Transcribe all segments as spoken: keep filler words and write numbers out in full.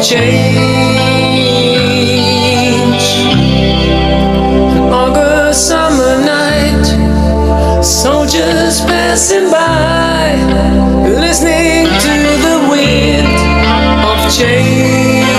change. An August summer night, soldiers passing by, listening to the wind of change.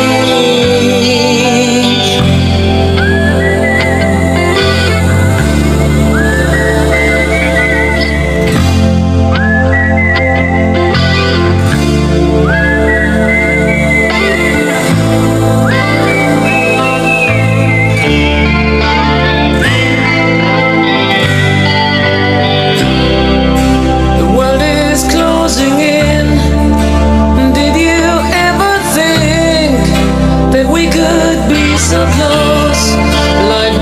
So close, like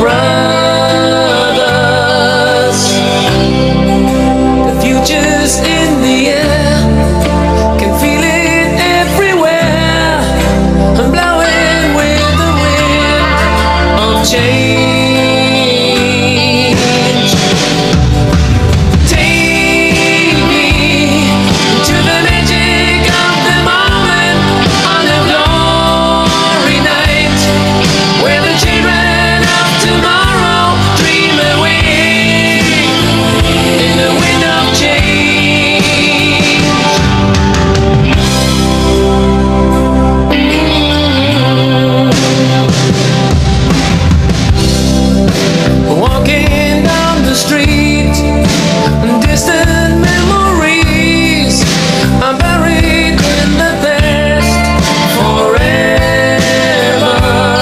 brothers. The future's in the air, can feel it everywhere. I'm blowing with the wind of change. Take me to the magic of the moment on a glory night, where the children of tomorrow dream away in the wind of change. Walking down the street, distant memories are buried in the past forever.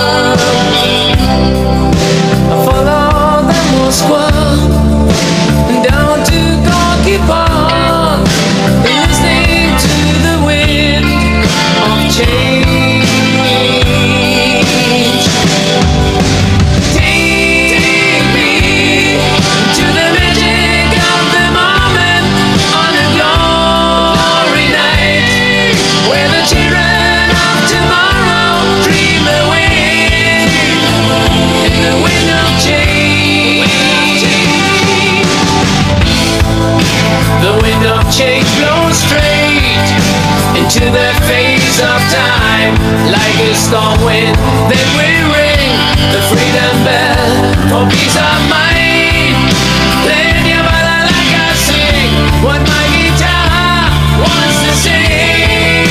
Down to Gorky Park, listening to the wind of change. Take me to the magic of the moment on a glory night, where the children of tomorrow dream away in the wind of change. The wind of change blows straight into the face of time, like a storm wind that will ring the freedom bell for peace of mind. Playing your bala like I sing what my guitar wants to sing.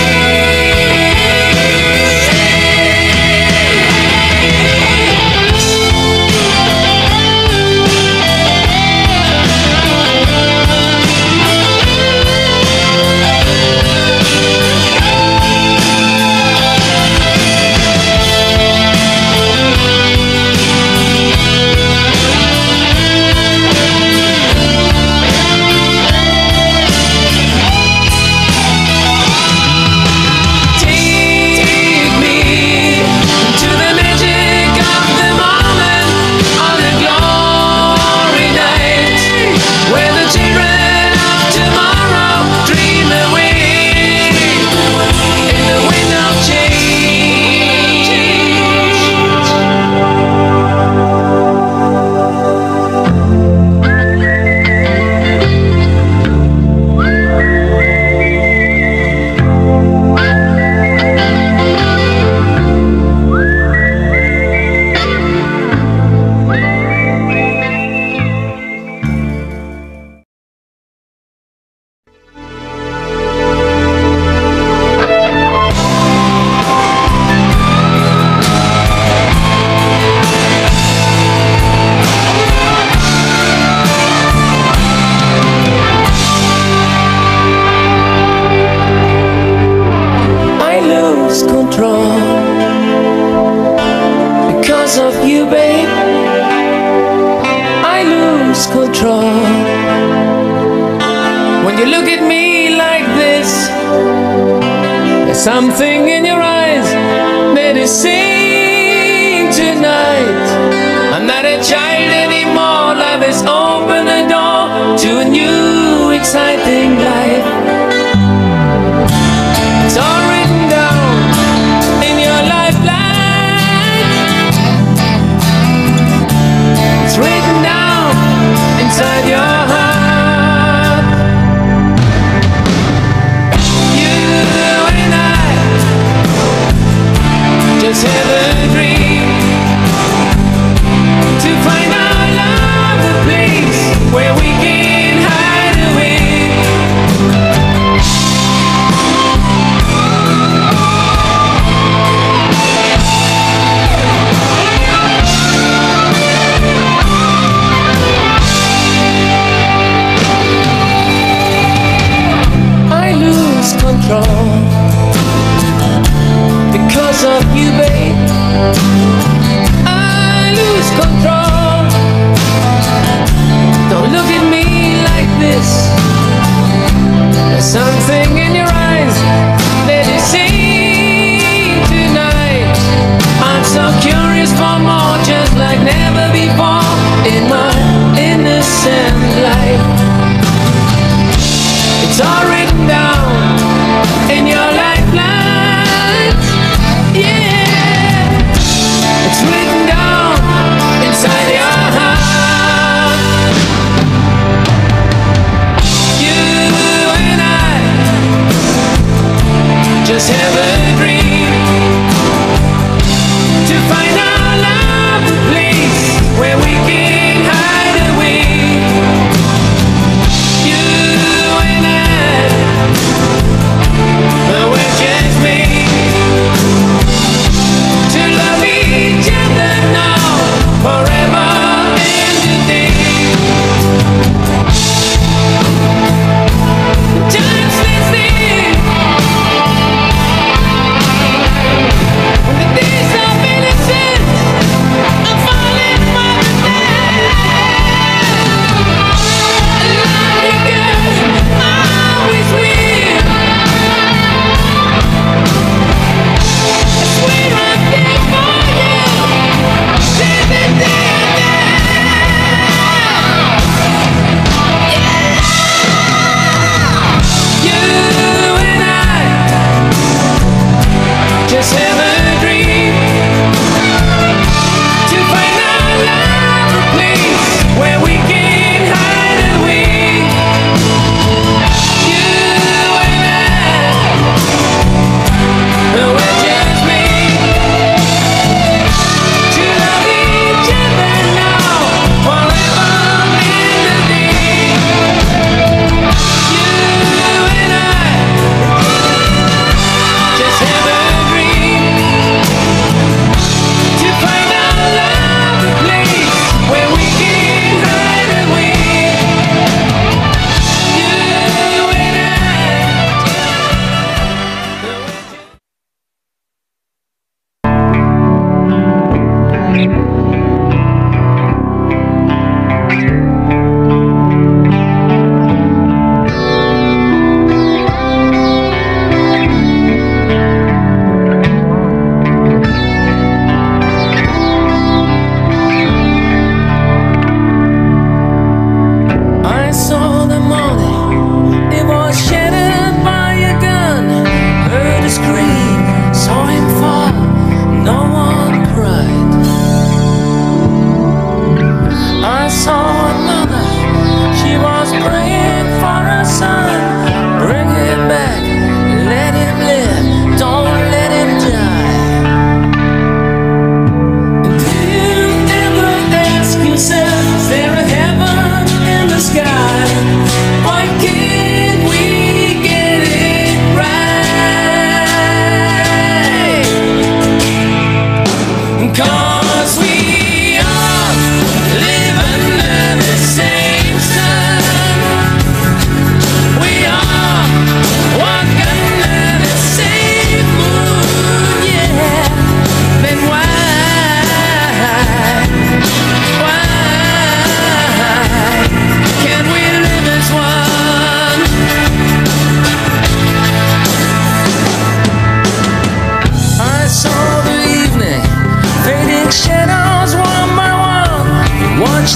Because of you, babe, I lose control. When you look at me like this, there's something in your eyes that is saying tonight, I'm not a child anymore. Love has opened the door to a new exciting life. It's all written down in your lifeline. It's written down inside your heart. You and I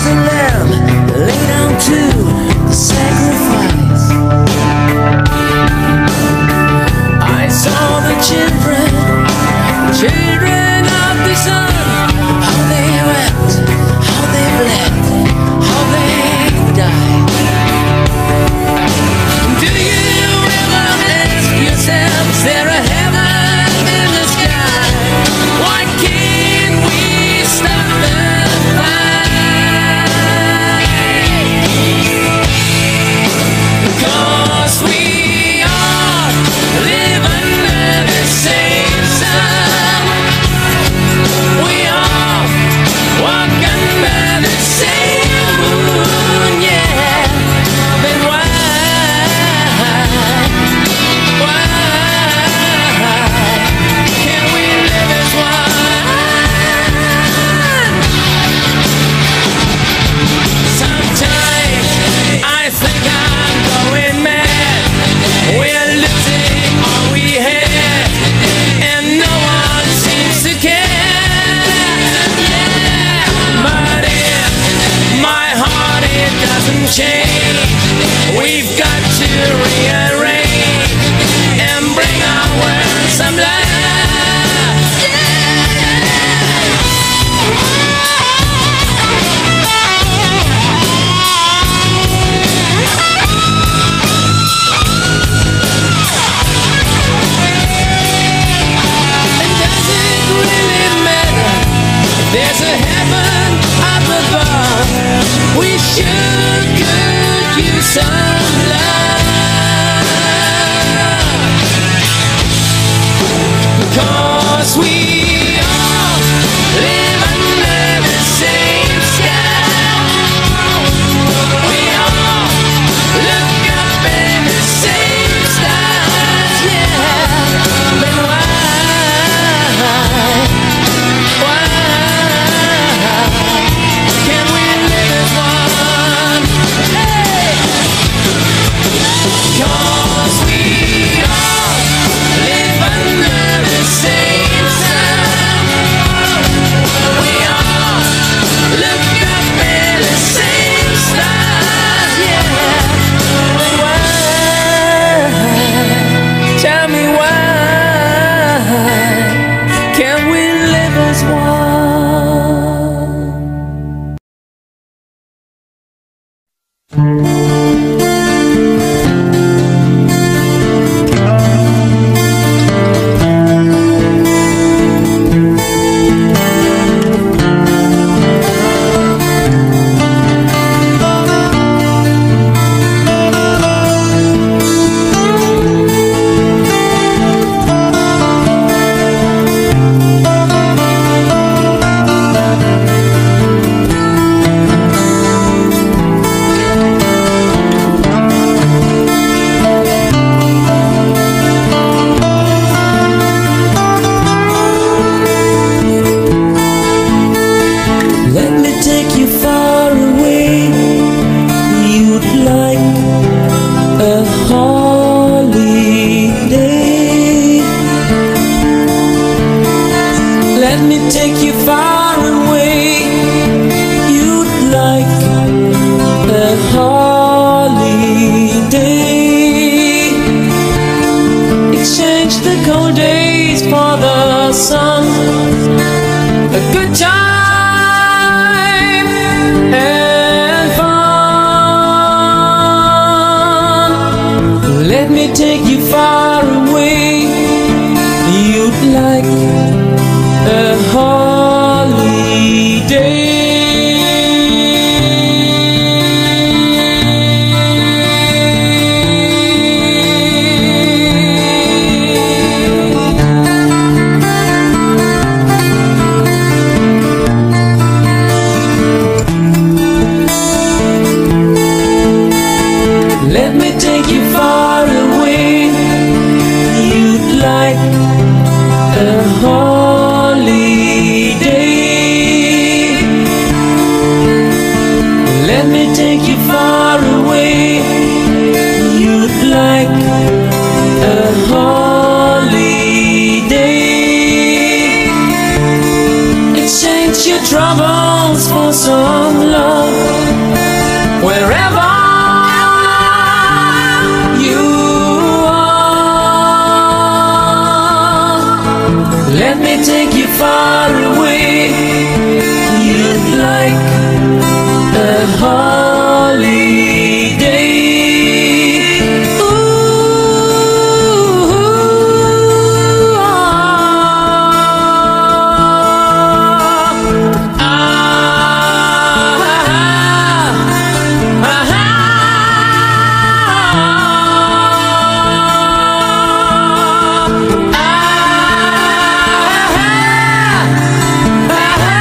the lamb laid down to the sacrifice. I saw the children, children of the sun, how they wept, how they bled, how they died. Do you ever ask yourself, is there a heaven in the sky? Why can't we stop the fight? 'Cause we all live under the same sun. We all walk under the same moon, yeah. Then why, why can't we live as one? Sometimes I think I'm going mad. We're losing all we had, and no one seems to care. Yeah, but if my heart it doesn't change, we've got to rearrange and bring our world some life. There's a heaven up above. We sure could use some love. 'Cause we all live under the same sky. We all look up in the same stars, yeah. Then why, why can we live as one? Hey! 'Cause we all live under the same sun. We all look up in the same stars, yeah. But why? Tell me why can't we live as one? Let me take you far away. You'd like a holiday. Let me take you far away. You'd like a holiday. Exchange the cold days for the sun. A good time and fun. Let me take you far away. You'd like a holiday. Let me take you far away. You'd like a holiday. Let me take you far away. You'd like a holiday. Ooh, ah, ah, ah, ah. Ah, ah, ah, ah.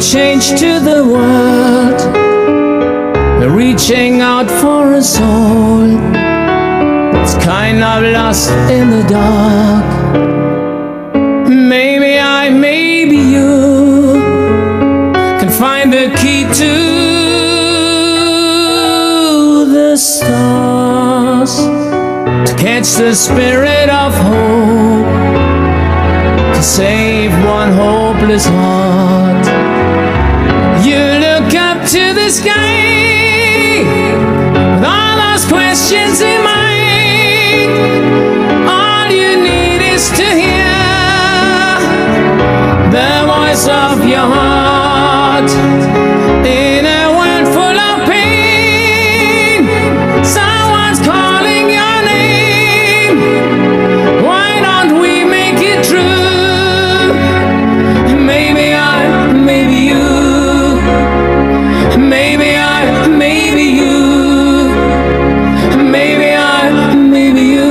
change to the world. We're reaching out for a soul. It's kind of lost in the dark. Maybe I, maybe you can find the key to the stars, to catch the spirit of hope, to save one hopeless heart. You look up to the sky with all those questions in mind. All you need is to hear the voice of your heart. In a world full of pain, someone's calling your name. Why don't we make it true? Maybe I, maybe you. Maybe I, maybe you. Maybe I, maybe you.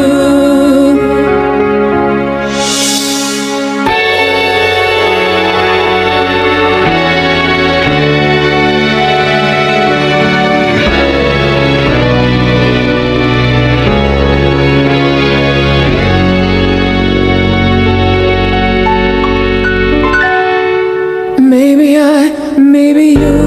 Maybe I, maybe you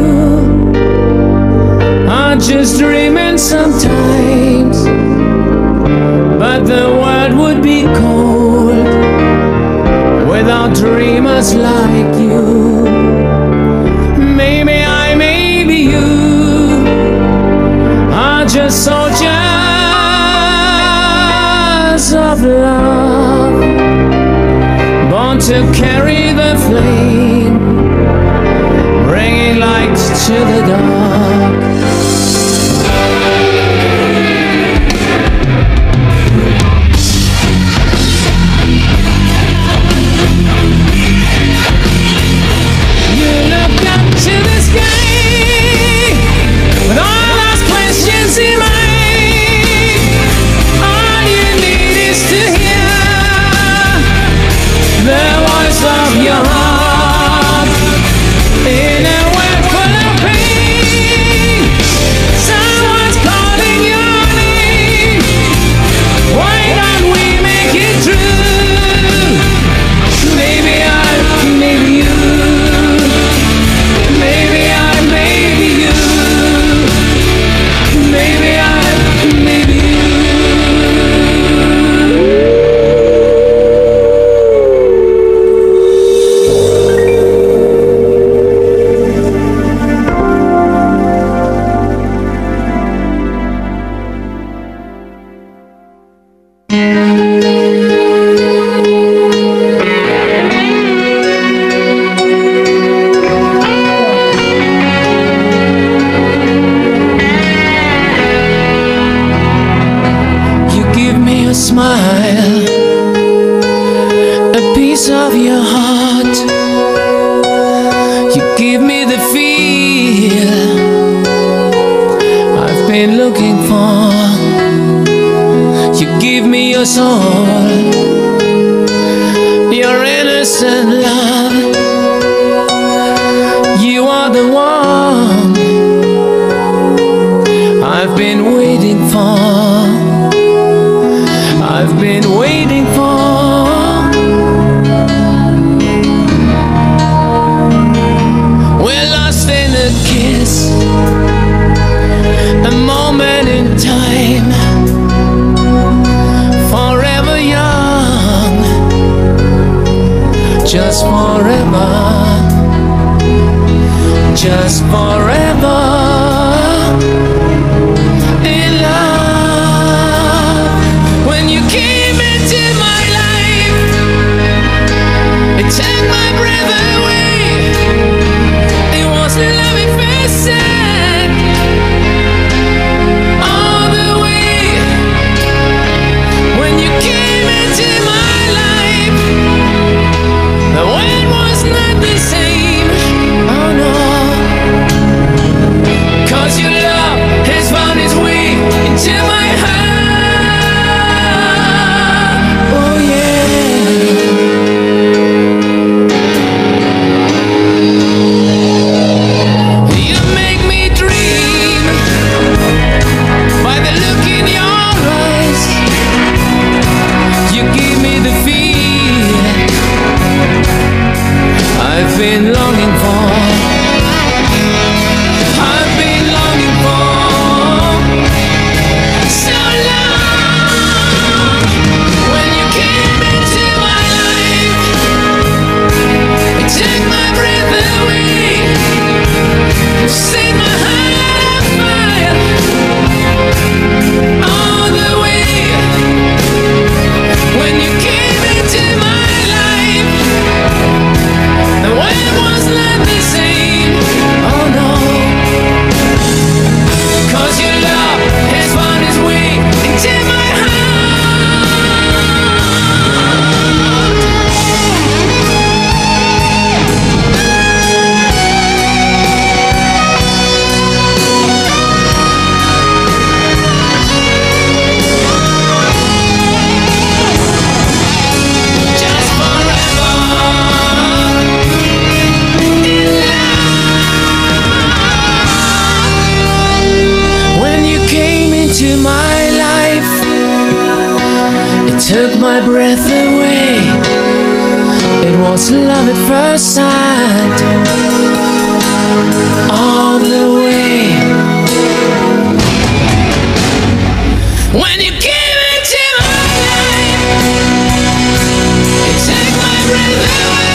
are just dreaming sometimes, but the world would be cold without dreamers like you. Maybe I, maybe you are just soldiers of love, born to carry the flame, bringing light to the dark. You look up to the sky with all those questions in mind. All you need is to hear the voice of your heart. In a world full of pain, someone's calling your name. Why don't we make it true? Maybe I, maybe you. Maybe I, maybe you. Maybe I, maybe you. Smile, a piece of your heart. You give me the feel I've been looking for. You give me your soul, your innocent love. You are the one I've been waiting for. I've been waiting for. We're lost in a kiss, a moment in time, forever young, just forever, just forever. Take my breath away. It was love at first sight, all the way. When you came into my life, the world was not the same. Oh no. I've been longing for. I've been longing for so long. When you came into my life, it took my breath away, set my heart on fire all the way. When you came into my life, the world was not the same. Oh no, 'cause your love has found its way into my heart. Just forever in love. When you came into my life, it took my breath away. It was love at first sight all the way. When you came into my life, it took my breath away.